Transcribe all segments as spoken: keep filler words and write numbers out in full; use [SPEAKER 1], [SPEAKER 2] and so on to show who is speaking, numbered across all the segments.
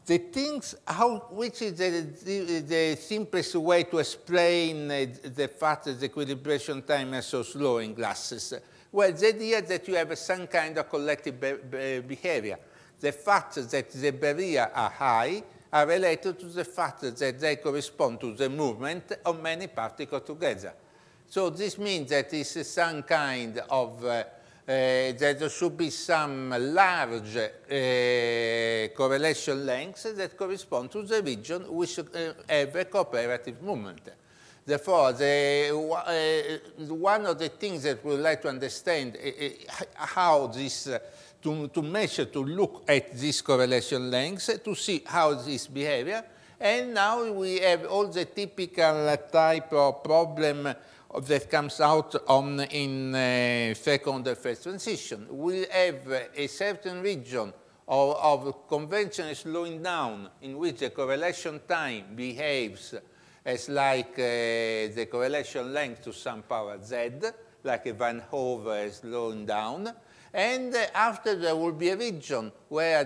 [SPEAKER 1] the things, how, which is the, the, the simplest way to explain uh, the fact that the equilibration time is so slow in glasses? Well, the idea that you have some kind of collective be be behavior. The fact that the barrier are high are related to the fact that they correspond to the movement of many particles together. So this means that this is some kind of, uh, uh, that there should be some large uh, correlation lengths that correspond to the region which uh, have a cooperative movement. Therefore, the, uh, one of the things that we would like to understand uh, how this, uh, to, to measure, to look at this correlation lengths, to see how this behavior. And now we have all the typical type of problem that comes out on in uh, second or first transition. We have a certain region of, of conventional slowing down in which the correlation time behaves as like uh, the correlation length to some power z, like a Van Hove slowing down. And uh, after there will be a region where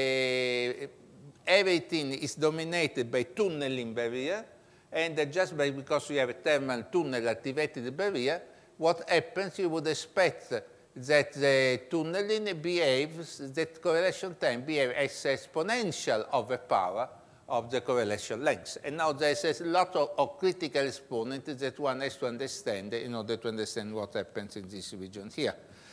[SPEAKER 1] the, everything is dominated by tunneling barrier, and uh, just by, because you have a thermal tunnel activated the barrier, what happens, you would expect that the tunneling behaves, that correlation time behaves as exponential of the power of the correlation length. And now there's a lot of, of critical exponents that one has to understand in order to understand what happens in this region here.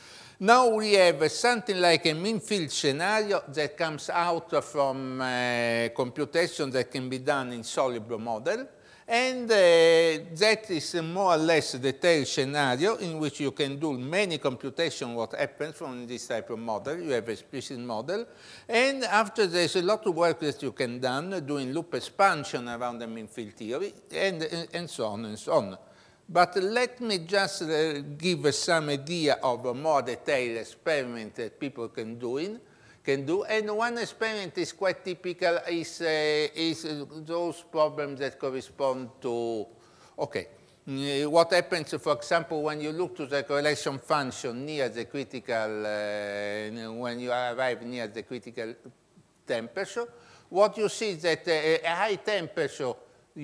[SPEAKER 1] Now we have something like a mean field scenario that comes out from uh, computation that can be done in Solibro model. And uh, that is a more or less detailed scenario in which you can do many computations what happens from this type of model. You have a explicit model. And after there's a lot of work that you can do doing loop expansion around the mean field theory, and, and so on and so on. But let me just uh, give some idea of a more detailed experiment that people can do in. Can do. And one experiment is quite typical, is, uh, is uh, those problems that correspond to, okay, uh, what happens, for example, when you look to the correlation function near the critical, uh, when you arrive near the critical temperature, what you see is that uh, a high temperature,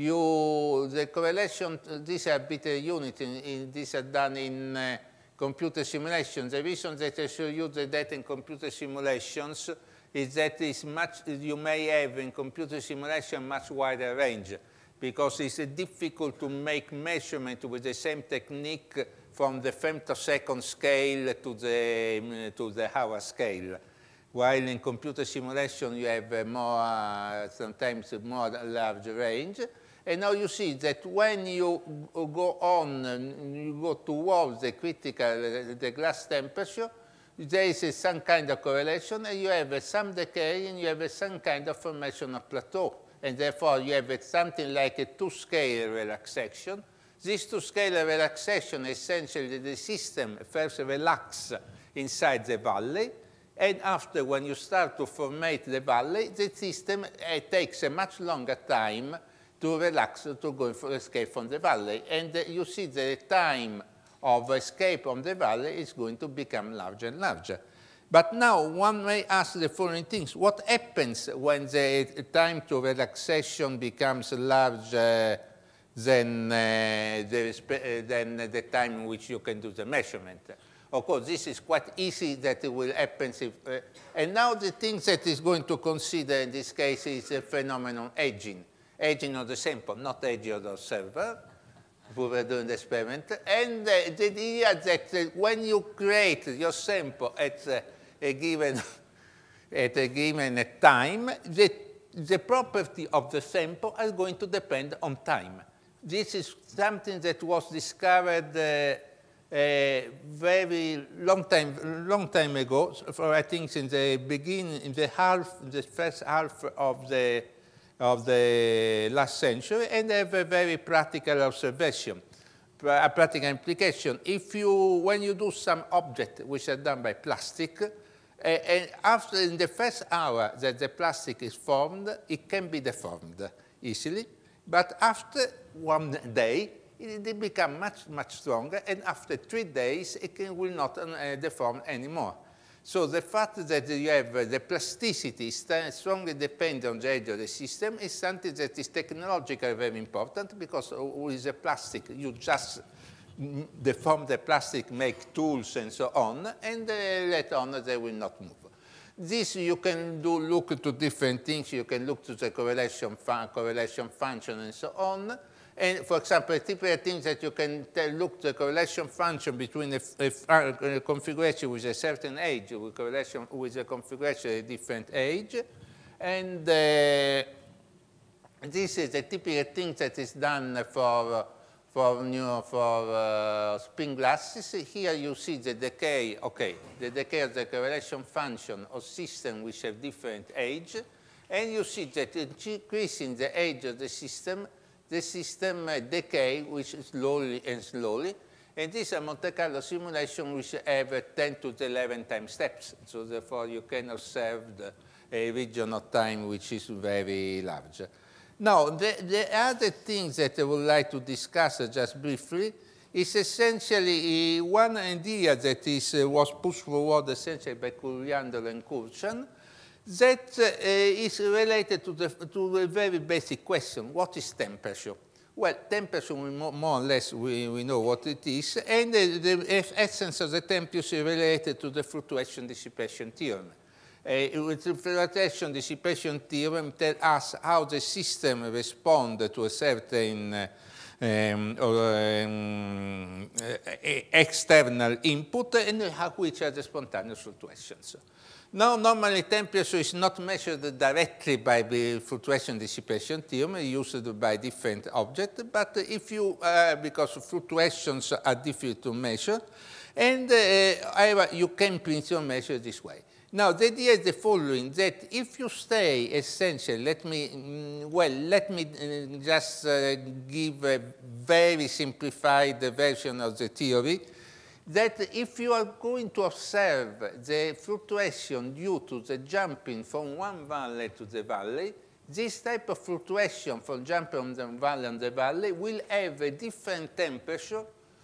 [SPEAKER 1] you, the correlation, these are bit units, in, in, these are done in uh, computer simulations. The reason that I show you the data in computer simulations is that it's much, you may have in computer simulation much wider range, because it's difficult to make measurement with the same technique from the femtosecond scale to the, to the hour scale. While in computer simulation you have a more, uh, sometimes a more large range. And now you see that when you go on, you go towards the critical, the glass temperature, there is some kind of correlation, and you have some decay, and you have some kind of formation of plateau. And therefore, you have something like a two-scale relaxation. This two-scale relaxation, essentially, the system first relaxes inside the valley, and after, when you start to formate the valley, the system uh, takes a much longer time to relax, to go for escape from the valley. And uh, you see the time of escape from the valley is going to become larger and larger. But now one may ask the following things. What happens when the time to relaxation becomes larger than, uh, the, uh, than the time in which you can do the measurement? Of course, this is quite easy that it will happen. If, uh, and now the thing that is going to consider in this case is the phenomenon aging. Aging of the sample, not aging of the observer, who were doing the experiment. And uh, the idea that uh, when you create your sample at uh, a given, at a given time, the, the property of the sample are going to depend on time. This is something that was discovered uh, a very long time, long time ago. For I think in the beginning, in the half, the first half of the of the last century, and have a very practical observation, a practical implication. If you, when you do some object which are done by plastic, uh, and after in the first hour that the plastic is formed, it can be deformed easily, but after one day, it, it becomes much, much stronger, and after three days, it can, will not uh, deform anymore. So the fact that you have uh, the plasticity strongly depends on the age of the system is something that is technologically very important, because with the plastic, you just deform the plastic, make tools and so on, and uh, later on they will not move. This you can do look to different things. You can look to the correlation, fun correlation function and so on. And for example, a typical thing that you can tell, look the correlation function between a, a, a configuration with a certain age, with correlation with a configuration at a different age. And uh, this is a typical thing that is done for, for, new, for uh, spin glasses. Here you see the decay, okay, the decay of the correlation function of systems which have different age. And you see that increasing the age of the system, the system uh, decay, which is slowly and slowly. And this is a Monte Carlo simulation which have uh, ten to the eleven time steps. So therefore, you can observe the, a region of time which is very large. Now, the, the other thing that I would like to discuss uh, just briefly is essentially uh, one idea that is, uh, was pushed forward essentially by Curiandolo and Kurchan, that uh, is related to, the, to a very basic question: what is temperature? Well, temperature, we more, more or less, we, we know what it is, and the, the essence of the temperature is related to the fluctuation dissipation theorem. Uh, with the fluctuation dissipation theorem tells us how the system responds to a certain uh, um, or, um, uh, external input, and how, which are the spontaneous fluctuations. Now, normally temperature is not measured directly by the fluctuation dissipation theorem, used by different objects, but if you, uh, because fluctuations are difficult to measure, and uh, you can in principle measure this way. Now, the idea is the following, that if you stay essentially, let me, well, let me just uh, give a very simplified version of the theory, that if you are going to observe the fluctuation due to the jumping from one valley to the valley, this type of fluctuation from jumping from the valley and the valley will have a different temperature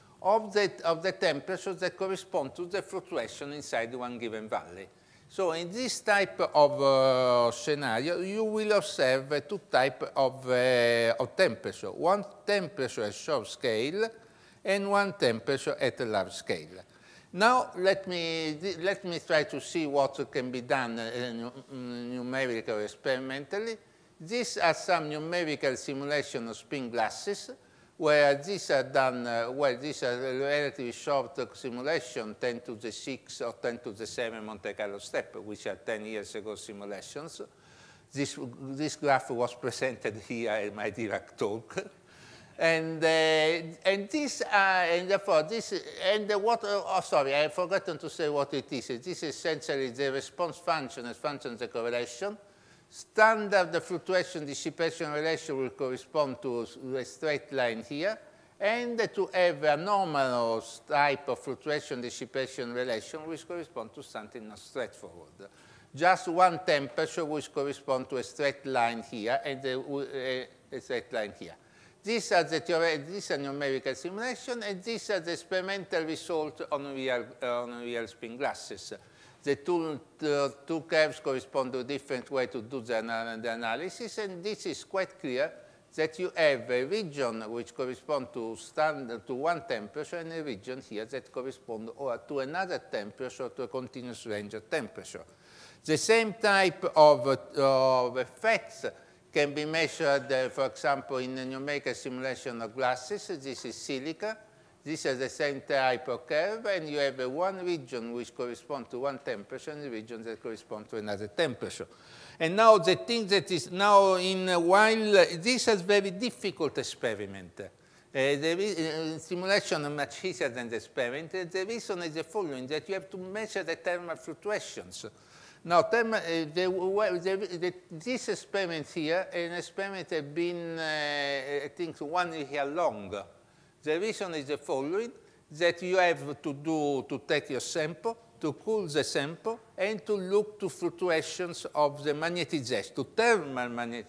[SPEAKER 1] of the, of the temperature that correspond to the fluctuation inside one given valley. So in this type of uh, scenario, you will observe uh, two types of, uh, of temperature. One temperature at short scale, and one temperature at a large scale. Now, let me, let me try to see what can be done uh, numerically or experimentally. These are some numerical simulations of spin glasses, where these are done, uh, well, these are relatively short simulation, ten to the six or ten to the seven Monte Carlo step, which are ten years ago simulations. This, this graph was presented here in my Dirac talk. And, uh, and this, uh, and therefore, this, and the what, oh, sorry, I have forgotten to say what it is. This is essentially the response function as function of the correlation. Standard the fluctuation dissipation relation will correspond to a straight line here, and to have a normal type of fluctuation dissipation relation which corresponds to something not straightforward. Just one temperature which corresponds to a straight line here, and a, a straight line here. These are the these are numerical simulation, and these are the experimental results on real, uh, on real spin glasses. The two, the two curves correspond to a different way to do the, the analysis, and this is quite clear that you have a region which corresponds to standard to one temperature, and a region here that corresponds to another temperature, to a continuous range of temperature. The same type of, uh, of effects can be measured, uh, for example, in a numerical simulation of glasses. This is silica. This is the same type of curve, and you have uh, one region which corresponds to one temperature and a region that corresponds to another temperature. And now the thing that is now in, uh, while uh, this is very difficult experiment. Uh, the uh, simulation is much easier than the experiment. The reason is the following, that you have to measure the thermal fluctuations. Now, term, uh, the, the, the, this experiment here, an experiment has been, uh, I think, one year long. The reason is the following, that you have to do, to take your sample, to cool the sample, and to look to fluctuations of the magnetization, to thermal,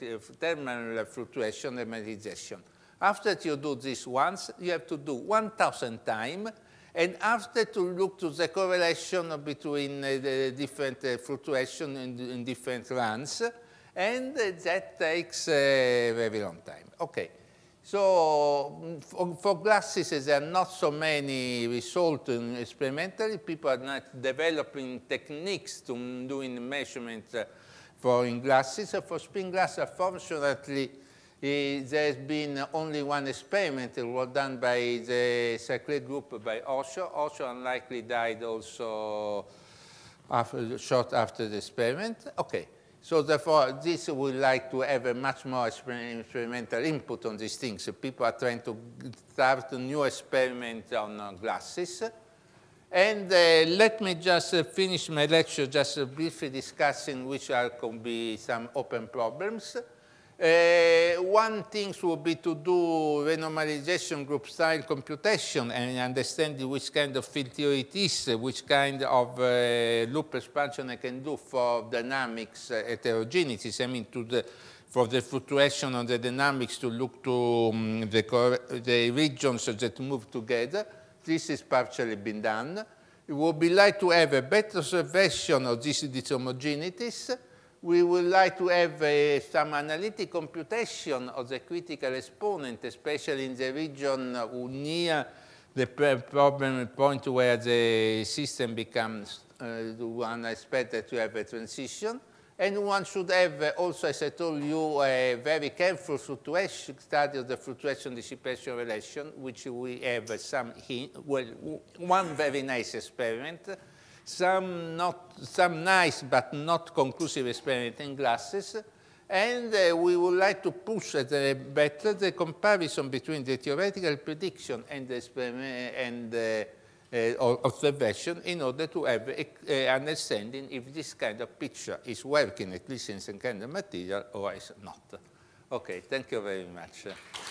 [SPEAKER 1] thermal fluctuation and magnetization. After you do this once, you have to do one thousand times, And after to look to the correlation between uh, the different uh, fluctuations in, in different runs, and uh, that takes a very long time. Okay, so for, for glasses, there are not so many results experimentally. People are not developing techniques to doing measurements uh, for in glasses. So for spin glasses, unfortunately, Uh, there's been only one experiment. It was done by the Sacred group by Osho. Osho unlikely died also after, short after the experiment. Okay, so therefore, this would like to have a much more exper experimental input on these things. So people are trying to start a new experiment on uh, glasses. And uh, let me just uh, finish my lecture just uh, briefly discussing which are could be some open problems. Uh, one thing would be to do renormalization group style computation and understanding which kind of field theory it is, which kind of uh, loop expansion I can do for dynamics uh, heterogeneities. I mean, to the, for the fluctuation of the dynamics to look to um, the, the regions that move together. This is partially been done. It would be like to have a better observation of these dishomogeneities. We would like to have uh, some analytic computation of the critical exponent, especially in the region uh, near the problem point where the system becomes uh, one expected to have a transition. And one should have uh, also, as I told you, a very careful fluctuation study of the fluctuation dissipation relation, which we have uh, some hint, well, one very nice experiment. Some, not, some nice but not conclusive experiment in glasses, and uh, we would like to push uh, the better the comparison between the theoretical prediction and the experiment and uh, uh, observation in order to have a, uh, understanding if this kind of picture is working, at least in some kind of material, or is not. Okay, thank you very much.